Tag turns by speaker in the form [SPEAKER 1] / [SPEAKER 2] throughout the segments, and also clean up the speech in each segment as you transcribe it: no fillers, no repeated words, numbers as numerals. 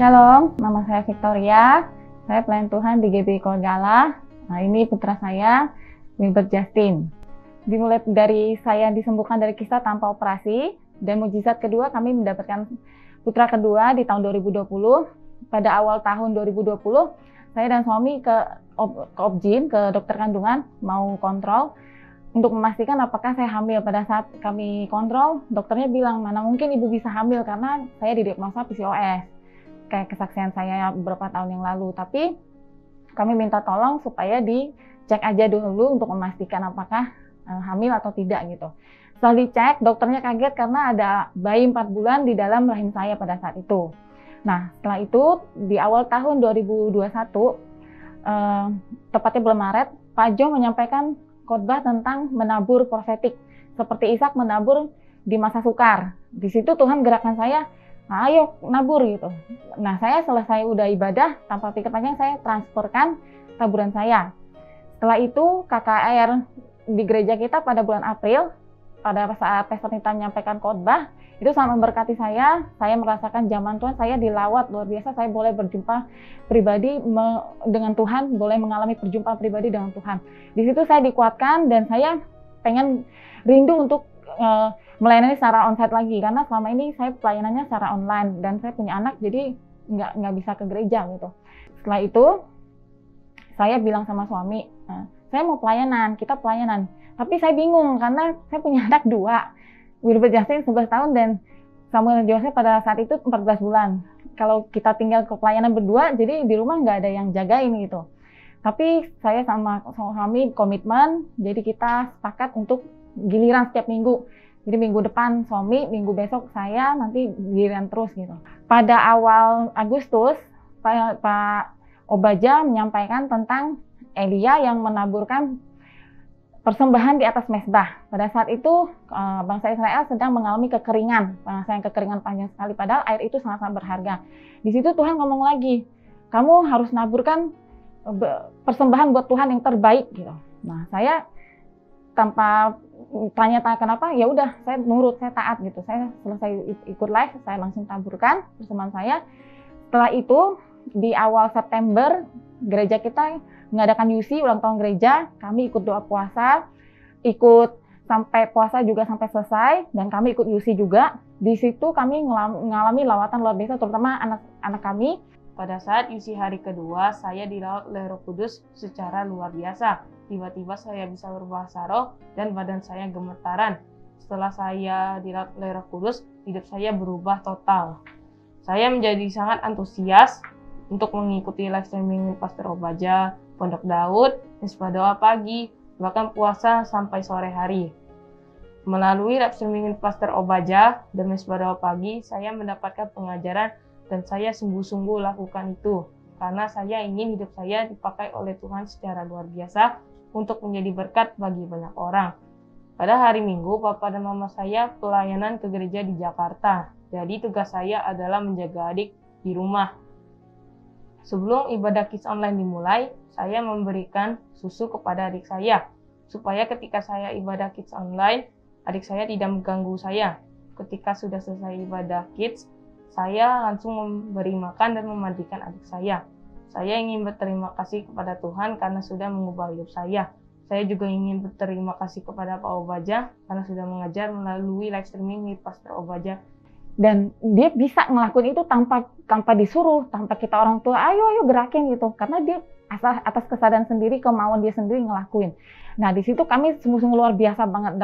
[SPEAKER 1] Shalom, nama saya Victoria. Saya pelayan Tuhan di GBI Kolgala. Nah, ini putra saya, Wilbert Justin. Dimulai dari saya disembuhkan dari kista tanpa operasi, dan mukjizat kedua kami mendapatkan putra kedua di tahun 2020. Pada awal tahun 2020, saya dan suami ke Obgyn, ke dokter kandungan, mau kontrol untuk memastikan apakah saya hamil. Pada saat kami kontrol, dokternya bilang, mana mungkin ibu bisa hamil karena saya didiagnosa PCOS. Kayak kesaksian saya beberapa tahun yang lalu, tapi kami minta tolong supaya dicek aja dulu untuk memastikan apakah hamil atau tidak gitu. Setelah dicek, dokternya kaget karena ada bayi 4 bulan di dalam rahim saya pada saat itu. Nah, setelah itu di awal tahun 2021, tepatnya bulan Maret, Pak Jo menyampaikan khotbah tentang menabur profetik, seperti Ishak menabur di masa sukar. Di situ Tuhan gerakkan saya, nah, ayo nabur gitu. Nah, saya selesai udah ibadah, tanpa pikir panjang saya transferkan taburan saya. Setelah itu KKR di gereja kita pada bulan April, pada saat Pastor Nita menyampaikan khotbah, itu sangat memberkati saya merasakan zaman Tuhan, saya dilawat luar biasa, saya boleh berjumpa pribadi dengan Tuhan, boleh mengalami perjumpaan pribadi dengan Tuhan. Di situ saya dikuatkan dan saya pengen rindu untuk melayani secara onsite lagi, karena selama ini saya pelayanannya secara online dan saya punya anak, jadi nggak bisa ke gereja gitu. Setelah itu saya bilang sama suami, saya mau pelayanan, kita pelayanan, tapi saya bingung karena saya punya anak 2, Wilbert Justin 11 tahun dan Samuel Joseph pada saat itu 14 bulan. Kalau kita tinggal ke pelayanan berdua, jadi di rumah nggak ada yang jagain gitu. Tapi saya sama suami komitmen, jadi kita sepakat untuk giliran setiap minggu. Jadi minggu depan suami, minggu besok saya, nanti giliran terus gitu. Pada awal Agustus, Pak Obaja menyampaikan tentang Elia yang menaburkan persembahan di atas mezbah. Pada saat itu bangsa Israel sedang mengalami kekeringan, kekeringan panjang sekali, padahal air itu sangat-sangat berharga. Di situ Tuhan ngomong lagi, kamu harus naburkan persembahan buat Tuhan yang terbaik gitu. Nah, saya tanpa tanya-tanya kenapa, ya udah saya nurut, saya taat gitu. Saya selesai ikut live, saya langsung taburkan persembahan saya. Setelah itu di awal September gereja kita mengadakan UC, ulang tahun gereja. Kami ikut doa puasa, ikut sampai puasa juga sampai selesai, dan kami ikut UC juga. Di situ kami mengalami lawatan luar biasa, terutama anak-anak kami.
[SPEAKER 2] Pada saat UC hari kedua, saya dilawat oleh Roh Kudus secara luar biasa. Tiba-tiba saya bisa berbahasa roh dan badan saya gemetaran. Setelah saya dilawat oleh Roh Kudus, hidup saya berubah total. Saya menjadi sangat antusias untuk mengikuti live streaming Pastor Obaja, Pondok Daud, Misbah Doa Pagi, bahkan puasa sampai sore hari. Melalui live streaming Pastor Obaja dan Misbah Doa Pagi, saya mendapatkan pengajaran dan saya sungguh-sungguh lakukan itu. Karena saya ingin hidup saya dipakai oleh Tuhan secara luar biasa untuk menjadi berkat bagi banyak orang. Pada hari Minggu, Papa dan Mama saya pelayanan ke gereja di Jakarta. Jadi tugas saya adalah menjaga adik di rumah. Sebelum ibadah Kids Online dimulai, saya memberikan susu kepada adik saya, supaya ketika saya ibadah Kids Online, adik saya tidak mengganggu saya. Ketika sudah selesai ibadah Kids, saya langsung memberi makan dan memandikan adik saya. Saya ingin berterima kasih kepada Tuhan karena sudah mengubah hidup saya. Saya juga ingin berterima kasih kepada Pak Obaja karena sudah mengajar melalui live streaming di Pastor Obaja.
[SPEAKER 1] Dan dia bisa ngelakuin itu tanpa disuruh, tanpa kita orang tua, ayo gerakin gitu. Karena dia atas kesadaran sendiri, kemauan dia sendiri ngelakuin. Nah, di situ kami sungguh-sungguh luar biasa banget.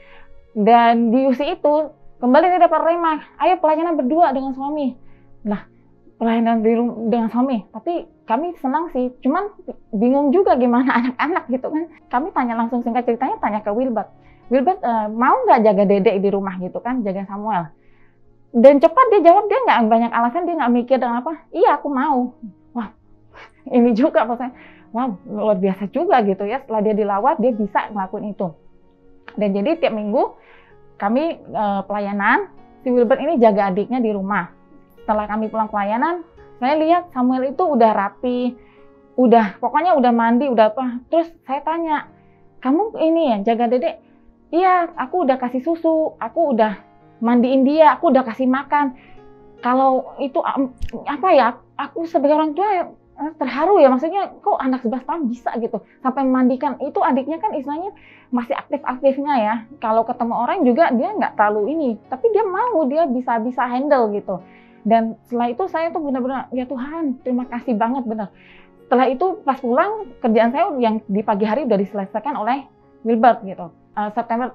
[SPEAKER 1] Dan di UC itu, kembali saya dapat rema, ayo pelayanan berdua dengan suami. Nah, pelayanan dengan suami, tapi kami senang sih, cuman bingung juga gimana anak-anak gitu kan. Kami tanya langsung, singkat ceritanya tanya ke Wilbert, mau nggak jaga Dedek di rumah gitu kan, jaga Samuel. Dan cepat dia jawab, dia nggak banyak alasan, dia nggak mikir dengan apa, iya aku mau. Wah, ini juga maksudnya, wow, luar biasa juga gitu ya, setelah dia dilawat, dia bisa ngelakuin itu. Dan jadi tiap minggu kami pelayanan, si Wilbert ini jaga adiknya di rumah. Setelah kami pulang pelayanan, saya lihat Samuel itu udah rapi, pokoknya udah mandi, udah apa. Terus saya tanya, kamu ini ya jaga Dedek? Iya, aku udah kasih susu, aku udah mandiin dia, aku udah kasih makan. Kalau itu apa ya, aku sebagai orang tua terharu ya, maksudnya kok anak 11 tahun bisa gitu sampai memandikan. Itu adiknya kan istilahnya masih aktif-aktifnya ya, kalau ketemu orang juga dia nggak terlalu ini, tapi dia mau, dia bisa handle gitu. Dan setelah itu saya tuh benar-benar ya Tuhan terima kasih banget benar. Setelah itu pas pulang kerjaan saya yang di pagi hari udah diselesaikan oleh Wilbert gitu. September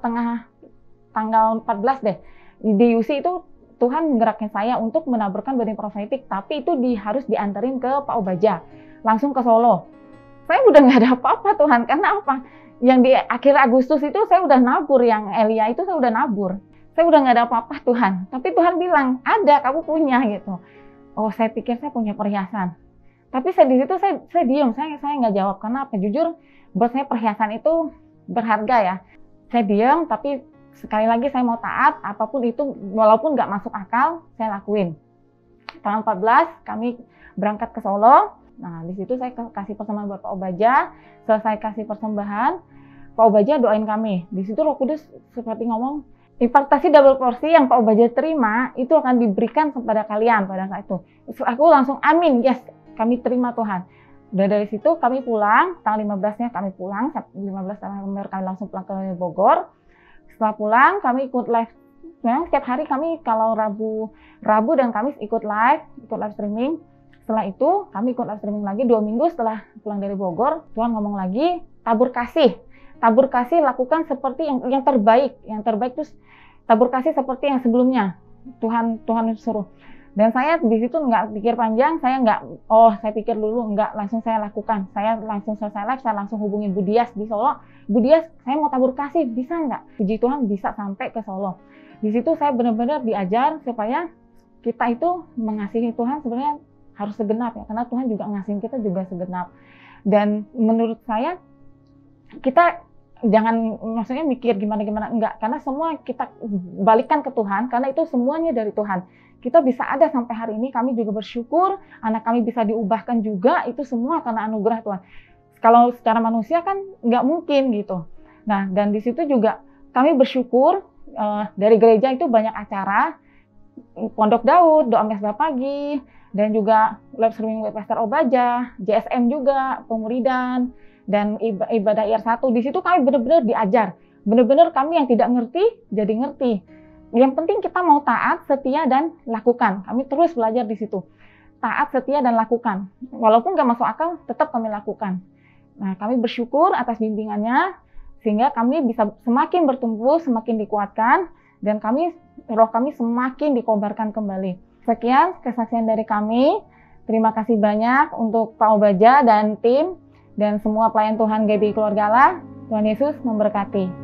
[SPEAKER 1] tanggal 14 deh di UC itu Tuhan menggerakin saya untuk menaburkan benih profetik, tapi itu harus diantarin ke Pak Obaja, langsung ke Solo. Saya udah nggak ada apa-apa Tuhan, karena apa? Yang di akhir Agustus itu saya udah nabur, yang Elia itu saya udah nabur. Saya udah nggak ada apa-apa Tuhan, tapi Tuhan bilang, ada, kamu punya gitu. Oh, saya pikir saya punya perhiasan. Tapi di situ saya diam, saya nggak jawab, karena apa? Jujur, buat saya perhiasan itu berharga ya. Saya diam, tapi sekali lagi saya mau taat, apapun itu, walaupun nggak masuk akal, saya lakuin. Tanggal 14 kami berangkat ke Solo. Nah, di situ saya kasih persembahan buat Pak Obaja. Selesai kasih persembahan, Pak Obaja doain kami. Di situ Roh Kudus seperti ngomong, impartasi double porsi yang Pak Obaja terima, itu akan diberikan kepada kalian pada saat itu. Aku langsung amin, yes, kami terima Tuhan. Dan dari situ kami pulang, tanggal 15-nya kami pulang, 15 November kami langsung pulang ke Bogor. Setelah pulang, kami ikut live. Memang setiap hari kami kalau Rabu dan Kamis ikut live streaming. Setelah itu, kami ikut live streaming lagi 2 minggu setelah pulang dari Bogor. Tuhan ngomong lagi, tabur kasih. Tabur kasih lakukan seperti yang terbaik. Yang terbaik terus tabur kasih seperti yang sebelumnya. Tuhan suruh. Dan saya di situ nggak pikir panjang, saya pikir dulu, nggak, langsung saya lakukan. Saya langsung selesai live, saya langsung hubungin Bu Dias di Solo. Bu Dias, saya mau tabur kasih, bisa nggak? Puji Tuhan bisa sampai ke Solo. Di situ saya benar-benar diajar supaya kita itu mengasihi Tuhan sebenarnya harus segenap ya, karena Tuhan juga ngasihin kita juga segenap. Dan menurut saya, kita jangan maksudnya mikir gimana-gimana, enggak, karena semua kita balikan ke Tuhan, karena itu semuanya dari Tuhan. Kita bisa ada sampai hari ini, kami juga bersyukur, anak kami bisa diubahkan juga, itu semua karena anugerah Tuhan. Kalau secara manusia kan nggak mungkin gitu. Nah, dan di situ juga kami bersyukur, dari gereja itu banyak acara, Pondok Daud, doa mesbah pagi, dan juga live streaming Pastor Obaja, JSM juga, pemuridan, dan ibadah IR1. Di situ kami benar-benar diajar. Benar-benar kami yang tidak ngerti, jadi ngerti. Yang penting kita mau taat, setia, dan lakukan. Kami terus belajar di situ. Taat, setia, dan lakukan. Walaupun nggak masuk akal, tetap kami lakukan. Nah, kami bersyukur atas bimbingannya, sehingga kami bisa semakin bertumbuh, semakin dikuatkan, dan roh kami semakin dikobarkan kembali. Sekian kesaksian dari kami. Terima kasih banyak untuk Pak Obaja dan tim, dan semua pelayan Tuhan GBI Keluarga Allah. Tuhan Yesus memberkati.